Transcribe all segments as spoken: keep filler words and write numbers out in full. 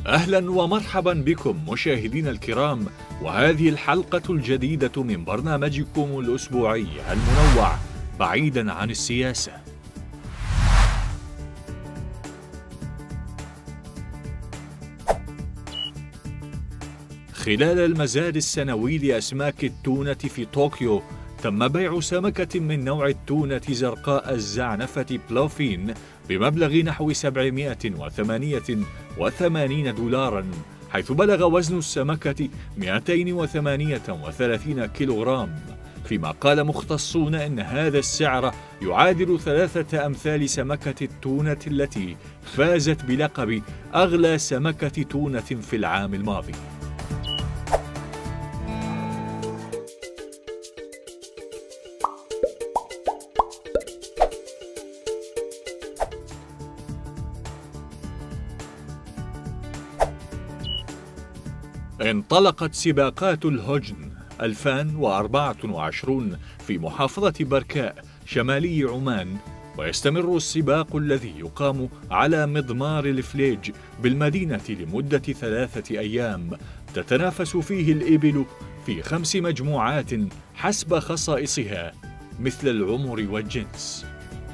أهلا ومرحبا بكم مشاهدينا الكرام، وهذه الحلقة الجديدة من برنامجكم الأسبوعي المنوع بعيدا عن السياسة. خلال المزاد السنوي لأسماك التونة في طوكيو، تم بيع سمكة من نوع التونة زرقاء الزعنفة بلوفين بمبلغ نحو سبعمائة وثمانية وثمانين دولاراً، حيث بلغ وزن السمكة مئتين وثمانية وثلاثين كيلوغرام، فيما قال مختصون إن هذا السعر يعادل ثلاثة أمثال سمكة التونة التي فازت بلقب أغلى سمكة تونة في العام الماضي. انطلقت سباقات الهجن ألفين وأربعة وعشرين في محافظة بركاء شمالي عمان، ويستمر السباق الذي يقام على مضمار الفليج بالمدينة لمدة ثلاثة أيام، تتنافس فيه الإبل في خمس مجموعات حسب خصائصها مثل العمر والجنس.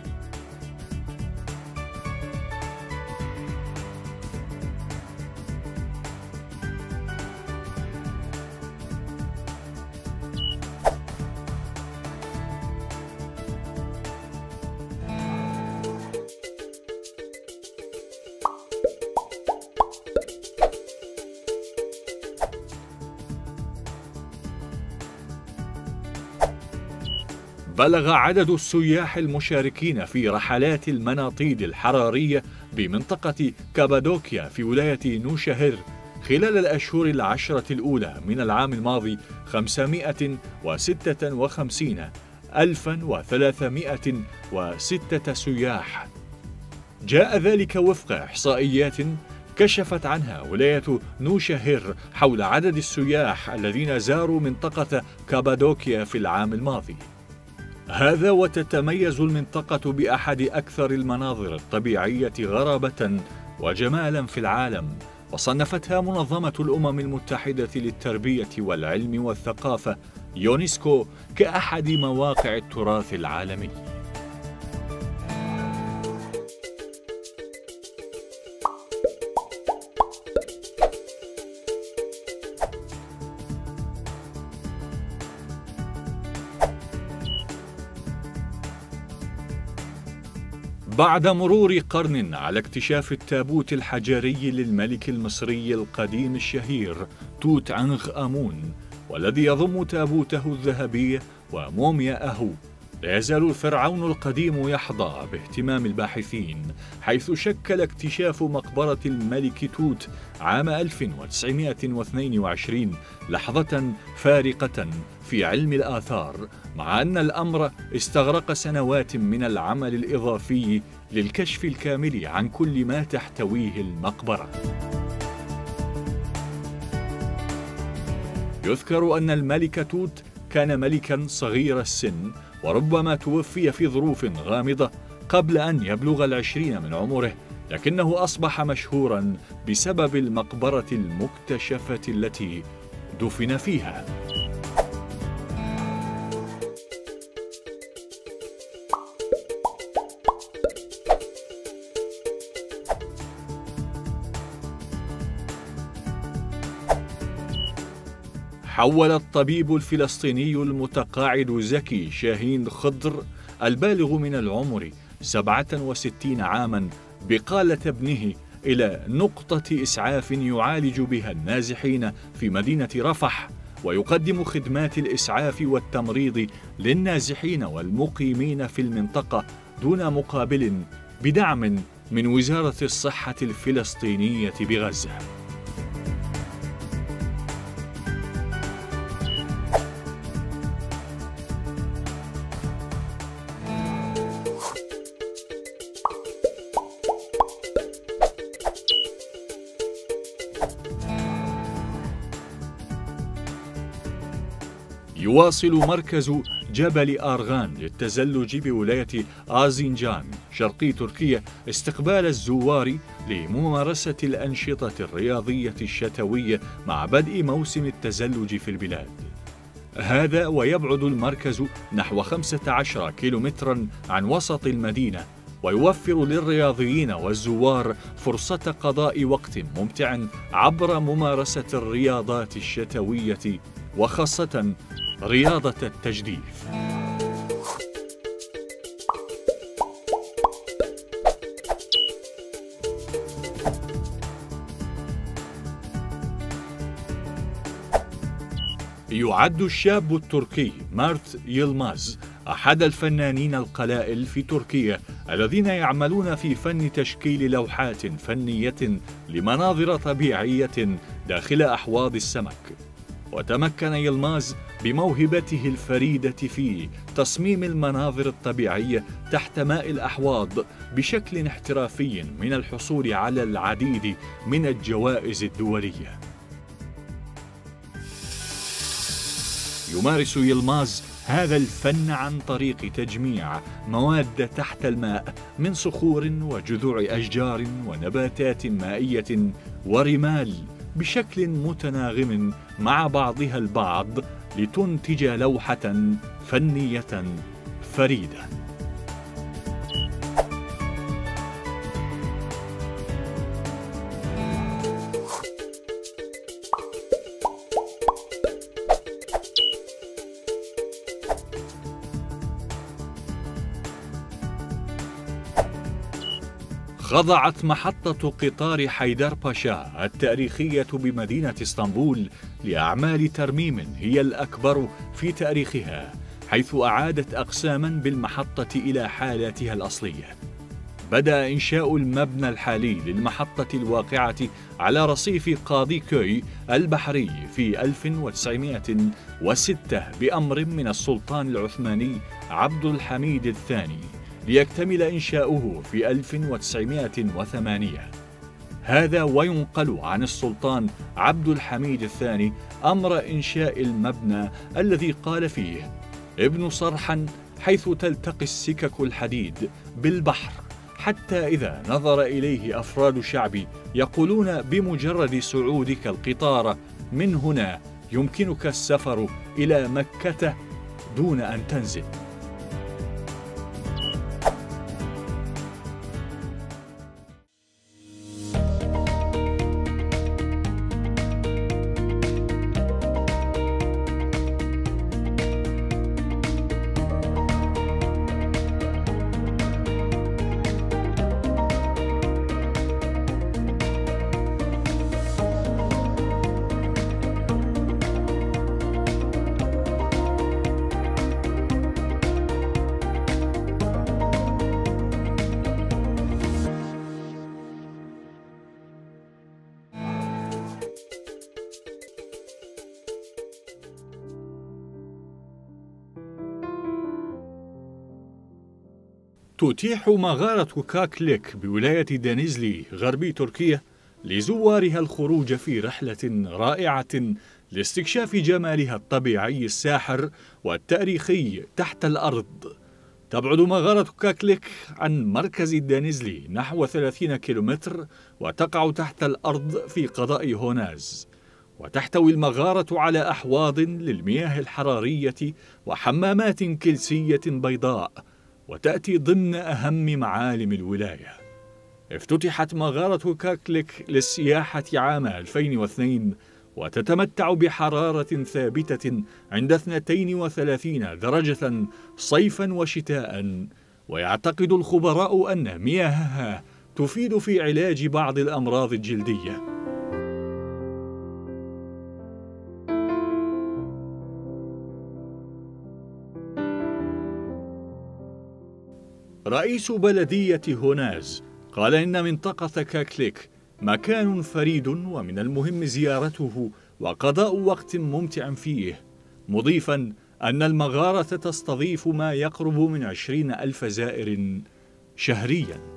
بلغ عدد السياح المشاركين في رحلات المناطيد الحرارية بمنطقة كابادوكيا في ولاية نوشهر خلال الأشهر العشرة الأولى من العام الماضي خمسمائة وستة وخمسين ألفاً وثلاثمائة وستة سياح. جاء ذلك وفق إحصائيات كشفت عنها ولاية نوشهر حول عدد السياح الذين زاروا منطقة كابادوكيا في العام الماضي. هذا وتتميز المنطقة بأحد أكثر المناظر الطبيعية غرابة وجمالا في العالم، وصنفتها منظمة الأمم المتحدة للتربية والعلم والثقافة يونسكو كأحد مواقع التراث العالمي. بعد مرور قرن على اكتشاف التابوت الحجري للملك المصري القديم الشهير توت عنخ آمون، والذي يضم تابوته الذهبي ومومياءه، لا يزال الفرعون القديم يحظى باهتمام الباحثين، حيث شكل اكتشاف مقبرة الملك توت عام ألف وتسعمائة واثنين وعشرين لحظة فارقة في علم الآثار، مع أن الأمر استغرق سنوات من العمل الإضافي للكشف الكامل عن كل ما تحتويه المقبرة. يذكر أن الملك توت كان ملكاً صغير السن، وربما توفي في ظروف غامضة قبل أن يبلغ العشرين من عمره، لكنه أصبح مشهوراً بسبب المقبرة المكتشفة التي دفن فيها. حول الطبيب الفلسطيني المتقاعد زكي شاهين خضر البالغ من العمر سبعة وستين عاماً بقالة ابنه إلى نقطة إسعاف يعالج بها النازحين في مدينة رفح، ويقدم خدمات الإسعاف والتمريض للنازحين والمقيمين في المنطقة دون مقابل بدعم من وزارة الصحة الفلسطينية بغزة. يواصل مركز جبل آرغان للتزلج بولاية آذنجان شرقي تركيا استقبال الزوار لممارسة الأنشطة الرياضية الشتوية مع بدء موسم التزلج في البلاد. هذا ويبعد المركز نحو خمسة عشر كيلومتراً عن وسط المدينة، ويوفر للرياضيين والزوار فرصة قضاء وقت ممتع عبر ممارسة الرياضات الشتوية وخاصة رياضة التجديف. يعد الشاب التركي مارت يلماز أحد الفنانين القلائل في تركيا الذين يعملون في فن تشكيل لوحات فنية لمناظر طبيعية داخل أحواض السمك. وتمكن يلماز بموهبته الفريدة في تصميم المناظر الطبيعية تحت ماء الأحواض بشكل احترافي من الحصول على العديد من الجوائز الدولية. يمارس يلماز هذا الفن عن طريق تجميع مواد تحت الماء من صخور وجذوع أشجار ونباتات مائية ورمال بشكل متناغم مع بعضها البعض لتنتج لوحة فنية فريدة. خضعت محطة قطار حيدر باشا التاريخية بمدينة اسطنبول لأعمال ترميم هي الأكبر في تاريخها، حيث أعادت أقساماً بالمحطة إلى حالاتها الأصلية. بدأ إنشاء المبنى الحالي للمحطة الواقعة على رصيف قاضي كوي البحري في ألف وتسعمائة وستة بأمر من السلطان العثماني عبد الحميد الثاني، ليكتمل إنشاؤه في ألف وتسعمائة وثمانية. هذا وينقل عن السلطان عبد الحميد الثاني أمر إنشاء المبنى الذي قال فيه: ابن صرحا حيث تلتقي السكك الحديد بالبحر، حتى إذا نظر إليه أفراد الشعب يقولون بمجرد صعودك القطار من هنا يمكنك السفر إلى مكة دون أن تنزل. تتيح مغارة كاكليك بولاية دنيزلي غربي تركيا لزوارها الخروج في رحلة رائعة لاستكشاف جمالها الطبيعي الساحر والتاريخي تحت الأرض. تبعد مغارة كاكليك عن مركز دنيزلي نحو ثلاثين كيلومتر، وتقع تحت الأرض في قضاء هوناز. وتحتوي المغارة على أحواض للمياه الحرارية وحمامات كلسية بيضاء، وتأتي ضمن أهم معالم الولاية. افتتحت مغارة كاكليك للسياحة عام ألفين واثنين، وتتمتع بحرارة ثابتة عند اثنتين وثلاثين درجة صيفاً وشتاءً، ويعتقد الخبراء أن مياهها تفيد في علاج بعض الأمراض الجلدية. رئيس بلدية هوناز قال إن منطقة كاكليك مكان فريد ومن المهم زيارته وقضاء وقت ممتع فيه، مضيفاً أن المغارة تستضيف ما يقرب من عشرين ألف زائر شهرياً.